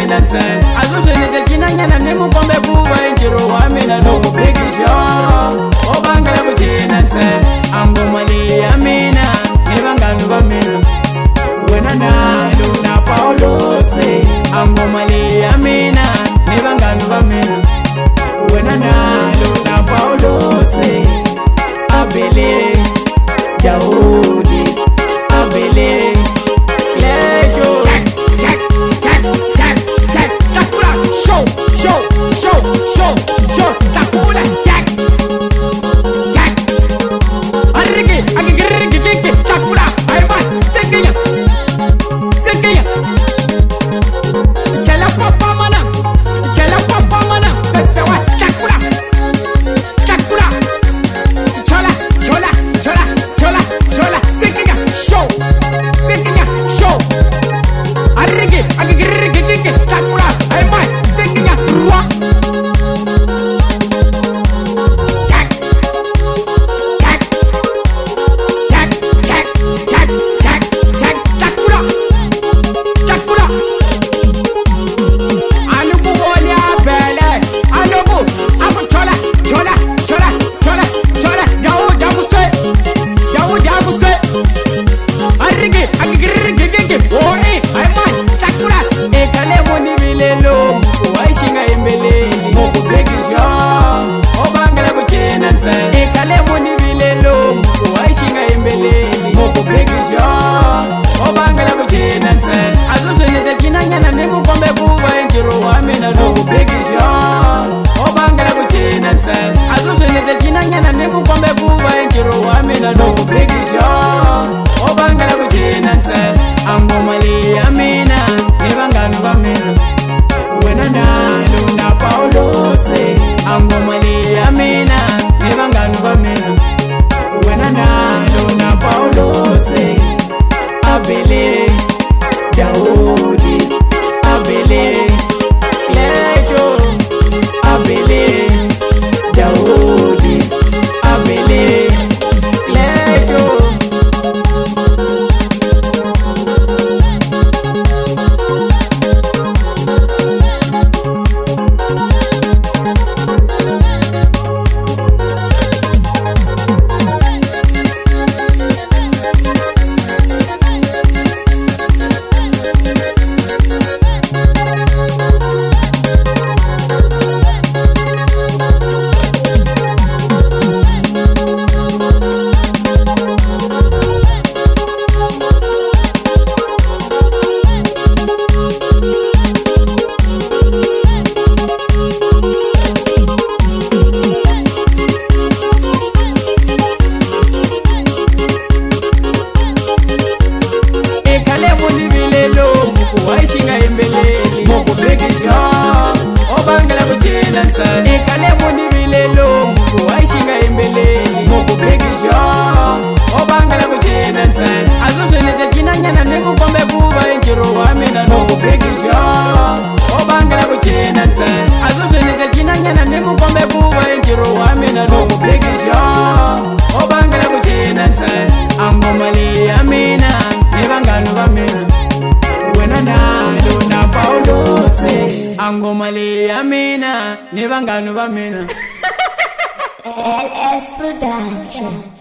kuchina ntsena azuzvenete chinanyana nemukombe kuva enjiro wamina nokupekisha obangela kuchina ntsena angomali ya mina nevangano vamina wena nalo na Paulose angomali ya mina nevangano vamina wena nalo na Paulose abele Daudi abele lejo takula show takula arigi takula ayba sekinya chala papa mana sesewa takula chola sekinya show arigi takula ayba sekinya ruwa angomali ya mina nevangano vamina wena nalo na Paulose angomali ya mina nevangano vamina wena nalo na Paulose abele Daudi abele lejo abele Daudi abele lejo angomali ya mina nevangano vamina wena nalo na Paulose angomali ya mina nevangano vamina LS Production.